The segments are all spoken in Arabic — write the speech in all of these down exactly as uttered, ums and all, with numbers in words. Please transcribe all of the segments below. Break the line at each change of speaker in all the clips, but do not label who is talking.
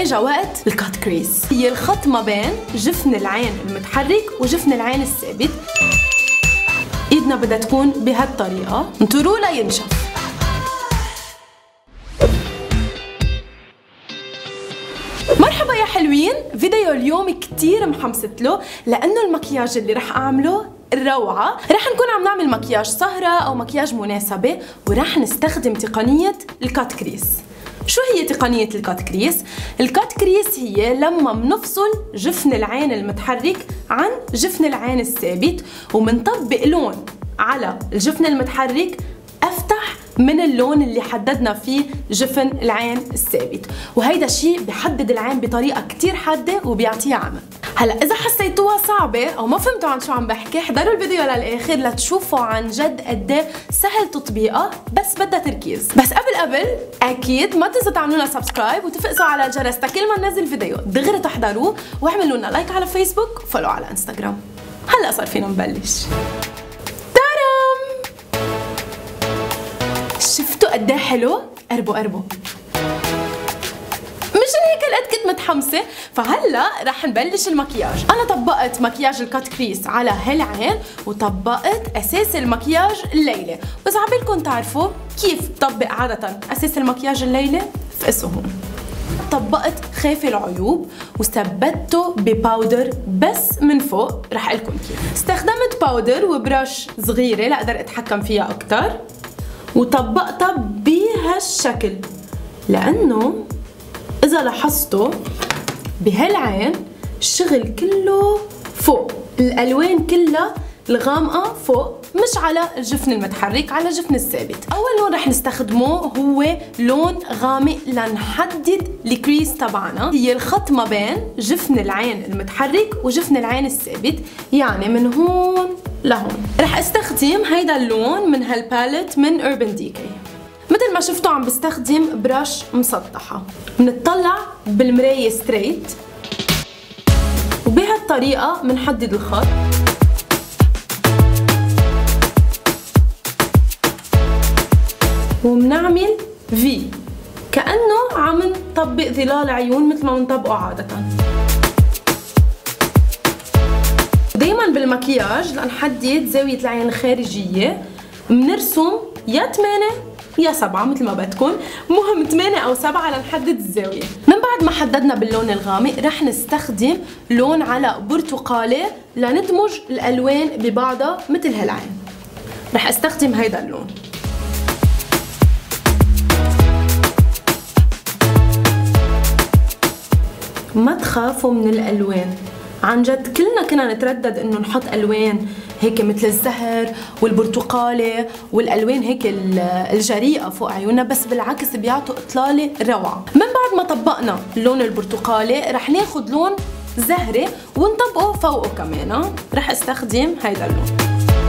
اجا وقت الكات كريس، هي الخط ما بين جفن العين المتحرك وجفن العين الثابت. ايدنا بدها تكون بهالطريقة، انطروا لينشف. مرحبا يا حلوين، فيديو اليوم كتير محمست له لأنه المكياج اللي رح أعمله روعة. رح نكون عم نعمل مكياج سهرة أو مكياج مناسبة، ورح نستخدم تقنية الكات كريس. شو هي تقنية الكات كريس؟ الكات كريس هي لما منفصل جفن العين المتحرك عن جفن العين الثابت، ومنطبق لون على الجفن المتحرك أفتح من اللون اللي حددنا فيه جفن العين الثابت، وهيدا الشيء بحدد العين بطريقة كتير حادة وبيعطيها عمى. هلا إذا حسيتوها صعبة أو ما فهمتوا عن شو عم بحكي، احضروا الفيديو للآخر لتشوفوا عن جد قد ايه سهل تطبيقها، بس بدها تركيز. بس قبل قبل أكيد ما تنسوا تعملوا لنا سبسكرايب وتفقسوا على الجرس تكل ما ننزل فيديو دغري تحضروه، واعملوا لنا لايك على فيسبوك وفولو على انستغرام. هلا صار فينا نبلش. شفتوا قد ايه حلو؟ قربوا قربوا. مشان هيك هالقد كنت متحمسه، فهلا رح نبلش المكياج. انا طبقت مكياج الكات كريس على هالعين، وطبقت اساس المكياج الليله، بس عبالكم تعرفوا كيف بطبق عاده اساس المكياج الليله؟ فقسوا هون. طبقت خافي العيوب وثبته بباودر بس من فوق، رح اقلكم كيف. استخدمت باودر وبرش صغيره لاقدر اتحكم فيها اكثر، وطبقتها بهالشكل، لأنه إذا لاحظتوا بهالعين الشغل كله فوق، الألوان كلها الغامقة فوق، مش على الجفن المتحرك، على الجفن الثابت. أول لون رح نستخدمه هو لون غامق لنحدد الكريس تبعنا، هي الخط ما بين جفن العين المتحرك وجفن العين الثابت، يعني من هون لهون. رح استخدم هيدا اللون من هالباليت من أوربان ديكي. مثل ما شفتوا عم بستخدم برش مسطحة، بنطلع بالمراية ستريت، وبهالطريقة بنحدد الخط. وبنعمل في كأنه عم نطبق ظلال عيون مثل ما بنطبقه عادة. دايما بالمكياج لنحدد زاوية العين الخارجية بنرسم يا ثمانية يا سبعة مثل ما بدكم، مهم ثمانية أو سبعة لنحدد الزاوية. من بعد ما حددنا باللون الغامق رح نستخدم لون على برتقالي لندمج الألوان ببعضها مثل هالعين. رح استخدم هيدا اللون. ما تخافوا من الألوان، عن جد كلنا كنا نتردد انه نحط الوان هيك مثل الزهر والبرتقالي والالوان هيك الجريئه فوق عيوننا، بس بالعكس بيعطوا اطلاله روعه. من بعد ما طبقنا اللون البرتقالي رح ناخذ لون زهري ونطبقه فوقه كمان. رح استخدم هيدا اللون.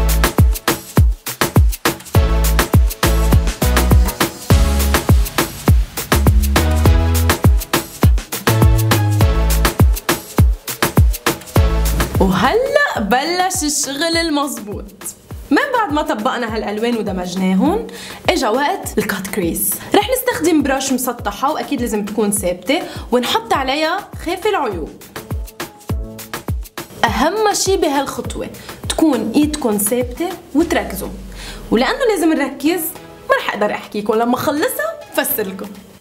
وهلا بلش الشغل المظبوط. من بعد ما طبقنا هالالوان ودمجناهم اجا وقت الكات كريس. رح نستخدم برش مسطحه واكيد لازم تكون ثابته، ونحط عليها خافي العيوب. اهم شي بهالخطوه تكون ايدكم ثابته وتركزوا، ولانه لازم نركز ما رح اقدر احكيكم، لما اخلصها بفسر لكم.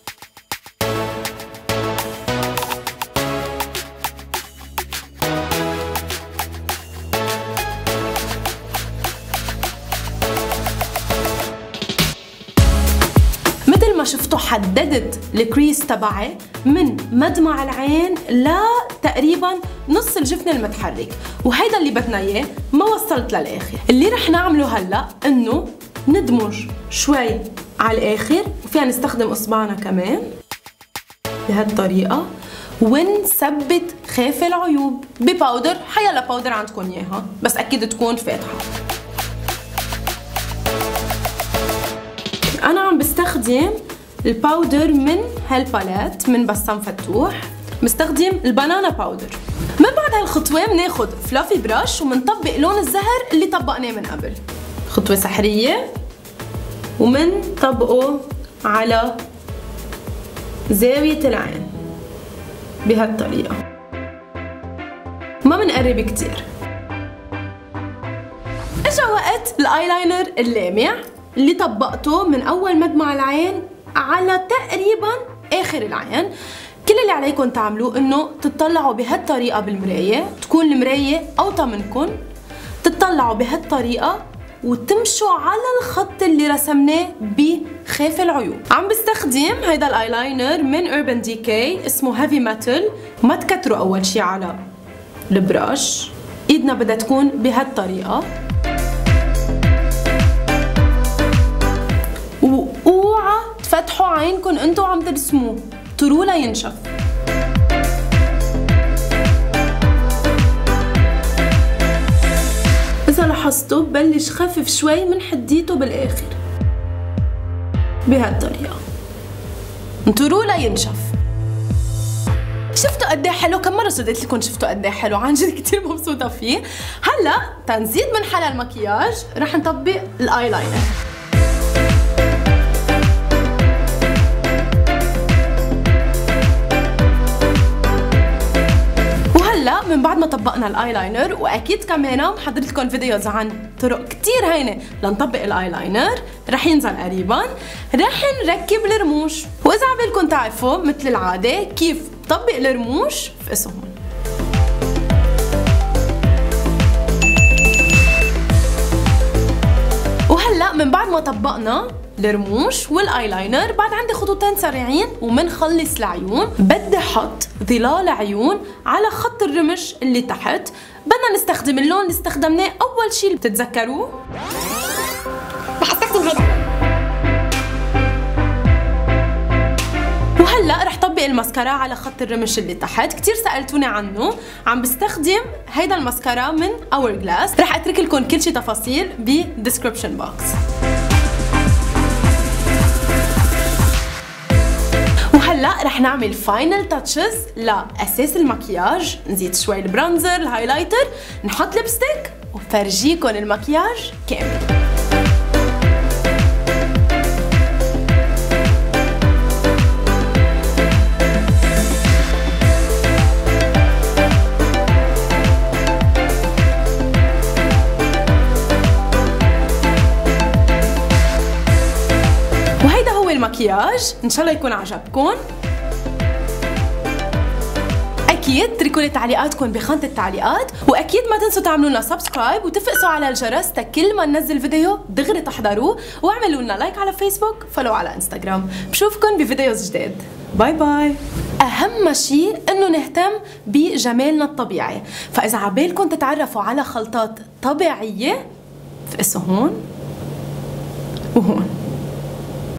مثل ما شفتوا حددت الكريس تبعي من مدمع العين لتقريبا نص الجفن المتحرك، وهيدا اللي بدنا اياه. ما وصلت للاخر. اللي رح نعمله هلا انه ندمج شوي على الاخر، وفيها نستخدم اصبعنا كمان بهالطريقه، ونثبت خافي العيوب بباودر، حيلا باودر عندكم اياها بس اكيد تكون فاتحه. انا عم بستخدم الباودر من هالباليت من بسام فتوح، بستخدم البنانا باودر. من بعد هالخطوه بناخذ فلافي برش وبنطبق لون الزهر اللي طبقناه من قبل. خطوه سحريه، ومنطبقه على زاويه العين. بهالطريقة، ما بنقرب كتير. اجا وقت الايلاينر اللامع اللي طبقته من اول مدمع العين على تقريبا اخر العين. كل اللي عليكم تعملوه انه تطلعوا بهالطريقة بالمراية، تكون المراية اوطى منكم، تطلعوا بهالطريقة وتمشوا على الخط اللي رسمناه بخاف العيون. عم بستخدم هيدا الايلاينر من Urban Decay اسمه هيفي ميتال. ما تكتروا اول شي على البراش، ايدنا بدها تكون بهالطريقة، واوعى تفتحوا عينكم انتو عم ترسموه، طروه لينشف. إذا لاحظتوا ببلش خفف شوي من حديته بالاخر بهالطريقة، انطروه لينشف. شفتوا قد ايه حلو؟ كم مرة صدقت لكم شفتوا قد ايه حلو؟ عن جد كثير مبسوطة فيه. هلا تنزيد من حلا المكياج رح نطبق الايلاينر. وهلا من بعد ما طبقنا الايلاينر، واكيد كمان محضرت لكم فيديوز عن طرق كثير هينه لنطبق الايلاينر، رح ينزل قريبا. رح نركب الرموش، واذا عبالكم تعرفوا مثل العاده كيف طبق الرموش فقسوا هون. وهلا من بعد ما طبقنا الرموش والايلاينر، بعد عندي خطوتين سريعين ومنخلص العيون. بدي احط ظلال عيون على خط الرمش اللي تحت. بدنا نستخدم اللون اللي استخدمناه اول شيء، بتتذكروه؟
رح استخدم هيدا.
وهلا رح طبق الماسكارا على خط الرمش اللي تحت. كثير سالتوني عنه. عم بستخدم هيدا الماسكارا من Hourglass. رح اترك لكم كل شيء تفاصيل بالديسكربشن بوكس. وهلا رح نعمل فاينل تاتشز لاساس المكياج. نزيد شوي البرونزر، الهايلايتر، نحط لبستيك وفرجيكم المكياج كامل. وهيدا هو المكياج. ان شاء الله يكون عجبكم. اكيد اتركوا لي تعليقاتكم بخانه التعليقات، واكيد ما تنسوا تعملوا لنا سبسكرايب وتفقسوا على الجرس تكل ما ننزل فيديو دغري تحضروه، واعملوا لنا لايك على فيسبوك، فولو على انستغرام. بشوفكم بفيديوز جديد. باي باي. اهم شيء انه نهتم بجمالنا الطبيعي، فاذا عبالكم تتعرفوا على خلطات طبيعيه فقسوا هون وهون.